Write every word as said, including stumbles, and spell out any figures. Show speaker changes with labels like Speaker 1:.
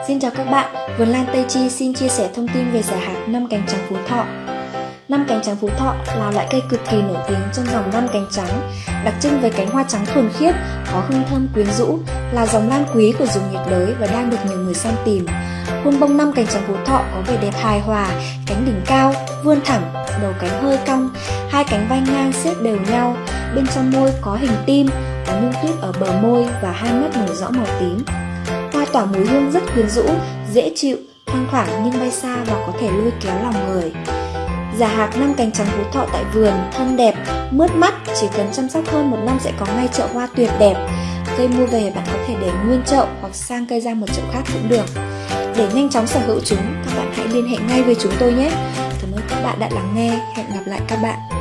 Speaker 1: Xin chào các bạn, Vườn Lan Tây Chi xin chia sẻ thông tin về giả hạc năm cánh trắng Phú Thọ. Năm cánh trắng Phú Thọ là loại cây cực kỳ nổi tiếng trong dòng năm cánh trắng, đặc trưng với cánh hoa trắng thuần khiết, có hương thơm quyến rũ, là dòng lan quý của rừng nhiệt đới và đang được nhiều người săn tìm. Khuôn bông năm cánh trắng Phú Thọ có vẻ đẹp hài hòa, cánh đỉnh cao, vươn thẳng, đầu cánh hơi cong, hai cánh vai ngang xếp đều nhau, bên trong môi có hình tim, có nhung tuyết ở bờ môi và hai mắt nổi rõ màu tím. Hoa tỏa mùi hương rất quyến rũ, dễ chịu, thoang thoảng nhưng bay xa và có thể lôi kéo lòng người. Giả hạc năm cánh trắng Phú Thọ tại vườn thân đẹp, mướt mắt, chỉ cần chăm sóc hơn một năm sẽ có ngay chậu hoa tuyệt đẹp. Cây mua về bạn có thể để nguyên chậu hoặc sang cây ra một chậu khác cũng được. Để nhanh chóng sở hữu chúng, các bạn hãy liên hệ ngay với chúng tôi nhé. Cảm ơn các bạn đã lắng nghe, hẹn gặp lại các bạn.